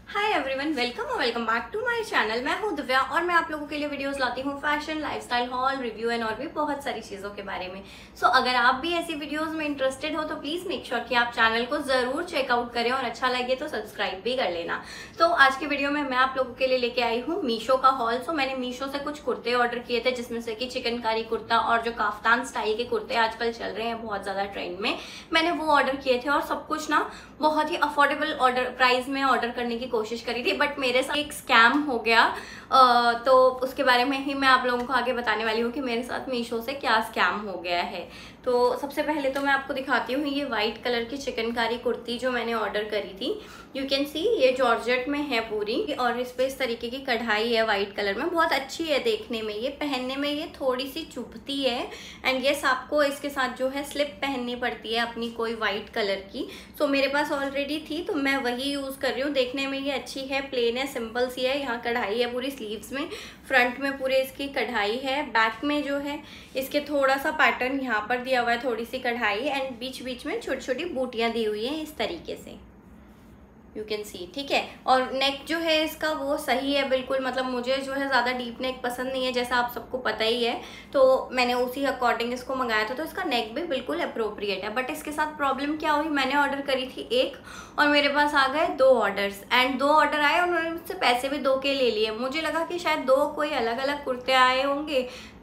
हाय everyone, welcome और welcome back to my channel. मैं हूं दिव्या और मैं आप लोगों के लिए वीडियोस लाती हूं fashion, lifestyle, haul, review and और भी बहुत सारी चीज़ों के बारे में। सो अगर आप भी ऐसी वीडियोस में इंटरेस्टेड हो तो प्लीज़ मेक श्योर कि आप चैनल को ज़रूर चेकआउट करें और अच्छा लगे तो सब्सक्राइब भी कर लेना। तो आज की वीडियो में मैं आप लोगों के लिए लेके आई हूँ मीशो का हॉल। सो मैंने मीशो से कुछ कुर्ते ऑर्डर किए थे, जिसमें से कि चिकनकारी कुर्ता और जो काफ्तान स्टाइल के कुर्ते आजकल चल रहे हैं बहुत ज़्यादा ट्रेंड में, मैंने वो ऑर्डर किए थे। और सब कुछ ना बहुत ही अफोर्डेबल ऑर्डर प्राइस में ऑर्डर करने की कोशिश करी थी, बट मेरे साथ एक स्कैम हो गया। तो उसके बारे में ही मैं आप लोगों को आगे बताने वाली हूँ कि मेरे साथ मीशो से क्या स्कैम हो गया है। तो सबसे पहले तो मैं आपको दिखाती हूँ ये वाइट कलर की चिकनकारी कुर्ती जो मैंने ऑर्डर करी थी। यू कैन सी ये जॉर्जेट में है पूरी, और इस पे इस तरीके की कढ़ाई है वाइट कलर में, बहुत अच्छी है देखने में। ये पहनने में ये थोड़ी सी चुभती है, एंड यस आपको इसके साथ जो है स्लिप पहननी पड़ती है अपनी कोई वाइट कलर की। सो मेरे पास ऑलरेडी थी तो मैं वही यूज़ कर रही हूँ। देखने में ये अच्छी है, प्लेन है, सिंपल सी है। यहाँ कढ़ाई है पूरी स्लीव्स में, फ्रंट में पूरे इसकी कढ़ाई है, बैक में जो है इसके थोड़ा सा पैटर्न यहाँ पर दिया हुआ है, थोड़ी सी कढ़ाई, एंड बीच बीच में छोटी छोटी बूटियाँ दी हुई हैं इस तरीके से, यू कैन सी। ठीक है, और नेक जो है इसका वो सही है बिल्कुल। मतलब मुझे जो है ज़्यादा डीप नेक पसंद नहीं है, जैसा आप सबको पता ही है, तो मैंने उसी अकॉर्डिंग इसको मंगाया था। तो इसका नेक भी बिल्कुल अप्रोप्रिएट है। बट इसके साथ प्रॉब्लम क्या हुई, मैंने ऑर्डर करी थी एक और मेरे पास आ गए 2 ऑर्डर्स, एंड 2 ऑर्डर आए और उन्होंने मुझसे पैसे भी 2 के ले लिए। मुझे लगा कि शायद 2 कोई अलग अलग कुर्ते आए होंगे,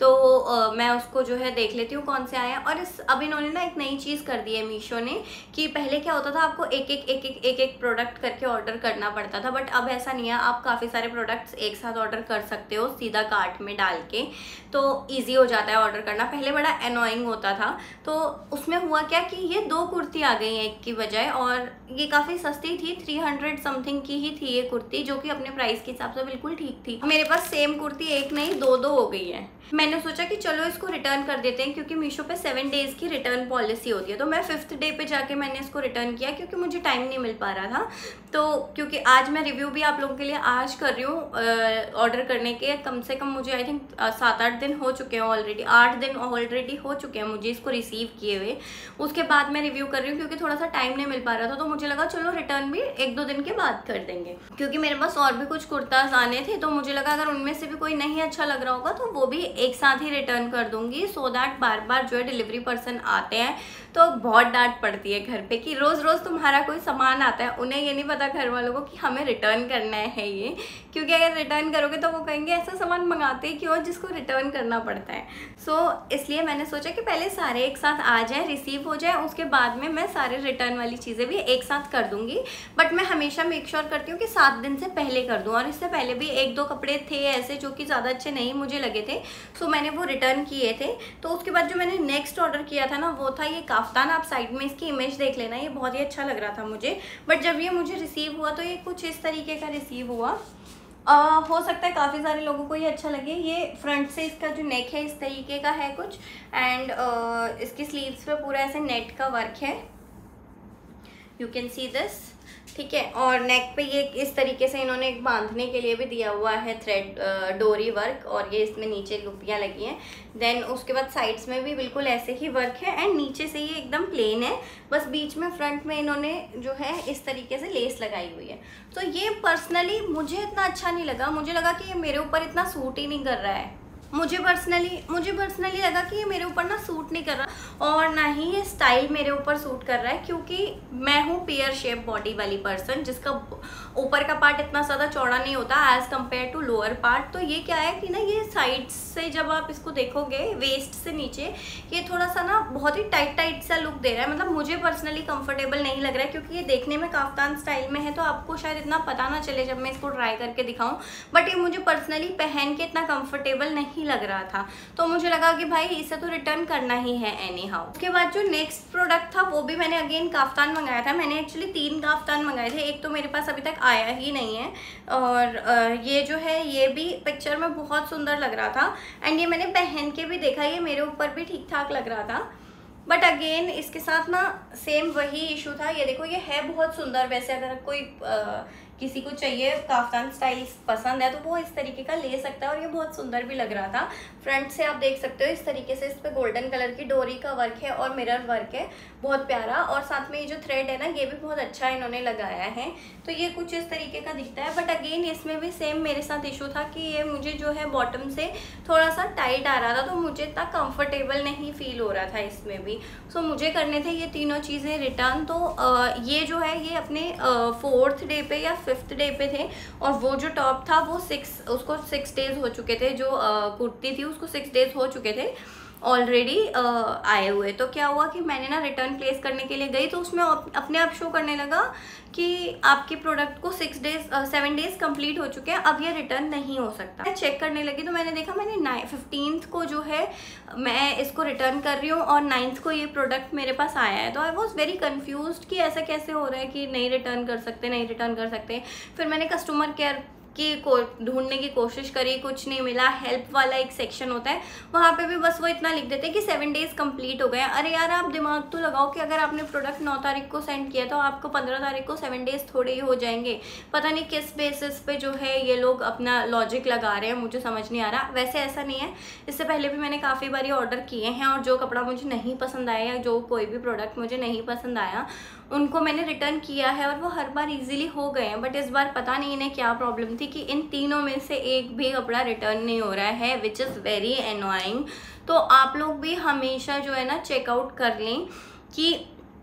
तो मैं उसको जो है देख लेती हूँ कौन से आए हैं। और अब इन्होंने ना एक नई चीज़ कर दी है मीशो ने, कि पहले क्या होता था आपको एक एक प्रोडक्ट करके ऑर्डर करना पड़ता था, बट अब ऐसा नहीं है। आप काफ़ी सारे प्रोडक्ट्स एक साथ ऑर्डर कर सकते हो सीधा कार्ट में डाल के, तो ईजी हो जाता है ऑर्डर करना। पहले बड़ा एनोइंग होता था। तो उसमें हुआ क्या कि ये 2 कुर्ती आ गई हैं एक की बजाय, और ये काफ़ी सस्ती थी, 300 समथिंग की ही थी ये कुर्ती, जो कि अपने प्राइस के हिसाब से बिल्कुल ठीक थी। मेरे पास सेम कुर्ती एक नहीं 2 हो गई है। मैंने सोचा कि चलो इसको रिटर्न कर देते हैं, क्योंकि मीशो पे 7 डेज़ की रिटर्न पॉलिसी होती है। तो मैं 5th डे पे जाके मैंने इसको रिटर्न किया, क्योंकि मुझे टाइम नहीं मिल पा रहा था। तो क्योंकि आज मैं रिव्यू भी आप लोगों के लिए आज कर रही हूँ, ऑर्डर करने के कम से कम मुझे आई थिंक 7-8 दिन हो चुके हैं ऑलरेडी, 8 दिन ऑलरेडी हो चुके हैं मुझे इसको रिसीव किए हुए। उसके बाद मैं रिव्यू कर रही हूँ, क्योंकि थोड़ा सा टाइम नहीं मिल पा रहा था। तो मुझे लगा चलो रिटर्न भी 1-2 दिन के बाद कर देंगे, क्योंकि मेरे पास और भी कुछ कुर्ताज आने थे। तो मुझे लगा अगर उनमें से भी कोई नहीं अच्छा लग रहा होगा तो वो भी एक साथ ही रिटर्न कर दूंगी, सो दैट बार बार जो है डिलीवरी पर्सन आते हैं तो बहुत डांट पड़ती है घर पे कि रोज़ रोज़ तुम्हारा कोई सामान आता है। उन्हें ये नहीं पता घर वालों को कि हमें रिटर्न करना है ये, क्योंकि अगर रिटर्न करोगे तो वो कहेंगे ऐसा सामान मंगाते ही क्यों जिसको रिटर्न करना पड़ता है। सो इसलिए मैंने सोचा कि पहले सारे एक साथ आ जाए, रिसीव हो जाए, उसके बाद में मैं सारे रिटर्न वाली चीज़ें भी एक साथ कर दूंगी। बट मैं हमेशा मेक श्योर करती हूँ कि 7 दिन से पहले कर दूँ। और इससे पहले भी 1-2 कपड़े थे ऐसे जो कि ज़्यादा अच्छे नहीं मुझे लगे थे, सो मैंने वो रिटर्न किए थे। तो उसके बाद जो मैंने नेक्स्ट ऑर्डर किया था ना, वो था ये काफ्तान। आप साइड में इसकी इमेज देख लेना, ये बहुत ही अच्छा लग रहा था मुझे। बट जब ये मुझे रिसीव हुआ तो ये कुछ इस तरीके का रिसीव हुआ। हो सकता है काफ़ी सारे लोगों को ये अच्छा लगे। ये फ्रंट से इसका जो नेक है इस तरीके का है कुछ, एंड इसकी स्लीव्स पे पूरा ऐसे नेट का वर्क है, यू कैन सी दिस। ठीक है, और नेक पे ये इस तरीके से इन्होंने एक बांधने के लिए भी दिया हुआ है थ्रेड डोरी वर्क, और ये इसमें नीचे लुपियाँ लगी हैं। देन उसके बाद साइड्स में भी बिल्कुल ऐसे ही वर्क है, एंड नीचे से ये एकदम प्लेन है, बस बीच में फ्रंट में इन्होंने जो है इस तरीके से लेस लगाई हुई है। तो ये पर्सनली मुझे इतना अच्छा नहीं लगा, मुझे लगा कि ये मेरे ऊपर इतना सूट ही नहीं कर रहा है। मुझे पर्सनली लगा कि ये मेरे ऊपर ना सूट नहीं कर रहा, और ना ही ये स्टाइल मेरे ऊपर सूट कर रहा है, क्योंकि मैं हूँ पेयर शेप बॉडी वाली पर्सन, जिसका ऊपर का पार्ट इतना ज़्यादा चौड़ा नहीं होता as compare to lower part. तो ये क्या है कि ना ये साइड से जब आप इसको देखोगे वेस्ट से नीचे, ये थोड़ा सा ना बहुत ही टाइट सा लुक दे रहा है। मतलब मुझे पर्सनली कंफर्टेबल नहीं लग रहा है, क्योंकि ये देखने में काफ्तान स्टाइल में है, तो आपको शायद इतना पता ना चले जब मैं इसको ट्राई करके दिखाऊं। बट ये मुझे पर्सनली पहन के इतना कंफर्टेबल नहीं लग रहा था, तो मुझे लगा कि भाई इसे तो रिटर्न करना ही है एनी हाउ। उसके बाद जो नेक्स्ट प्रोडक्ट था वो भी मैंने अगेन काफ्तान मंगाया था। मैंने एक्चुअली 3 काफ्तान मंगाए थे, एक तो मेरे पास अभी तक आया ही नहीं है, और ये जो है ये भी पिक्चर में बहुत सुंदर लग रहा था, एंड ये मैंने पहन के भी देखा, ये मेरे ऊपर भी ठीक ठाक लग रहा था। बट अगेन इसके साथ ना सेम वही इशू था। ये देखो, ये है बहुत सुंदर, वैसे अगर कोई किसी को चाहिए काफ्तान स्टाइल पसंद है तो वो इस तरीके का ले सकता है। और ये बहुत सुंदर भी लग रहा था। फ्रंट से आप देख सकते हो इस तरीके से इस पे गोल्डन कलर की डोरी का वर्क है और मिरर वर्क है, बहुत प्यारा। और साथ में ये जो थ्रेड है ना, ये भी बहुत अच्छा इन्होंने लगाया है। तो ये कुछ इस तरीके का दिखता है। बट अगेन इसमें भी सेम मेरे साथ इशू था कि ये मुझे जो है बॉटम से थोड़ा सा टाइट आ रहा था, तो मुझे इतना कंफर्टेबल नहीं फील हो रहा था इसमें भी। सो मुझे करने थे ये तीनों चीज़ें रिटर्न। तो ये जो है ये अपने 4th डे पे या 5th डे पे थे। और वो जो टॉप था वो उसको 6 डेज हो चुके थे। जो कुर्ती थी उसको 6 डेज हो चुके थे ऑलरेडी आए हुए। तो क्या हुआ कि मैंने ना रिटर्न प्लेस करने के लिए गई तो उसमें अपने आप शो करने लगा कि आपके प्रोडक्ट को 7 डेज कंप्लीट हो चुके हैं, अब ये रिटर्न नहीं हो सकता। मैं चेक करने लगी तो मैंने देखा मैंने 15th को जो है मैं इसको रिटर्न कर रही हूँ और 9th को ये प्रोडक्ट मेरे पास आया है। तो आई वॉज वेरी कन्फ्यूज्ड कि ऐसा कैसे हो रहा है कि नहीं रिटर्न कर सकते, नहीं रिटर्न कर सकते। फिर मैंने कस्टमर केयर ढूंढने की कोशिश करी, कुछ नहीं मिला। हेल्प वाला एक सेक्शन होता है, वहाँ पे भी बस वो इतना लिख देते हैं कि 7 डेज कंप्लीट हो गए। अरे यार आप दिमाग तो लगाओ कि अगर आपने प्रोडक्ट 9 तारीख को सेंड किया तो आपको 15 तारीख को 7 डेज थोड़े ही हो जाएंगे। पता नहीं किस बेसिस पे जो है ये लोग अपना लॉजिक लगा रहे हैं, मुझे समझ नहीं आ रहा। वैसे ऐसा नहीं है, इससे पहले भी मैंने काफ़ी बारी ऑर्डर किए हैं और जो कपड़ा मुझे नहीं पसंद आया या जो कोई भी प्रोडक्ट मुझे नहीं पसंद आया उनको मैंने रिटर्न किया है और वो हर बार इजीली हो गए हैं। बट इस बार पता नहीं इन्हें क्या प्रॉब्लम थी कि इन तीनों में से एक भी कपड़ा रिटर्न नहीं हो रहा है, विच इज़ वेरी एनोइंग। तो आप लोग भी हमेशा जो है ना चेकआउट कर लें कि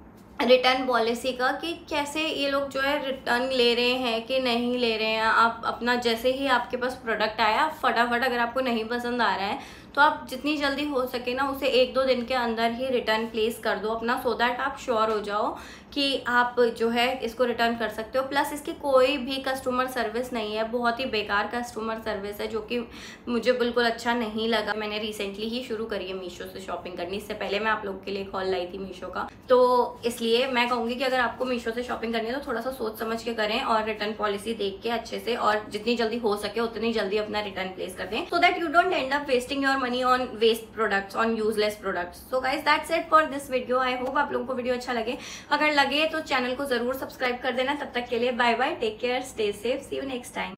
रिटर्न पॉलिसी का, कि कैसे ये लोग जो है रिटर्न ले रहे हैं कि नहीं ले रहे हैं। आप अपना जैसे ही आपके पास प्रोडक्ट आया फटाफट, अगर आपको नहीं पसंद आ रहा है तो आप जितनी जल्दी हो सके ना उसे 1-2 दिन के अंदर ही रिटर्न प्लेस कर दो अपना, सो दैट आप श्योर हो जाओ कि आप जो है इसको रिटर्न कर सकते हो। प्लस इसकी कोई भी कस्टमर सर्विस नहीं है, बहुत ही बेकार कस्टमर सर्विस है जो कि मुझे बिल्कुल अच्छा नहीं लगा। मैंने रिसेंटली ही शुरू करी है मीशो से शॉपिंग करनी, इससे पहले मैं आप लोगों के लिए कॉल लाई थी मीशो का। तो इसलिए मैं कहूँगी कि अगर आपको मीशो से शॉपिंग करनी है तो थोड़ा सा सोच समझ के करें और रिटर्न पॉलिसी देख के अच्छे से, और जितनी जल्दी हो सके उतनी जल्दी अपना रिटर्न प्लेस कर दें, so that you don't end up wasting your money on waste products, on useless products. So guys that's it for this video. I hope आप लोगों को वीडियो अच्छा लगे। अगर लगे तो चैनल को जरूर सब्सक्राइब कर देना। तब तक के लिए bye bye, take care, stay safe, see you next time.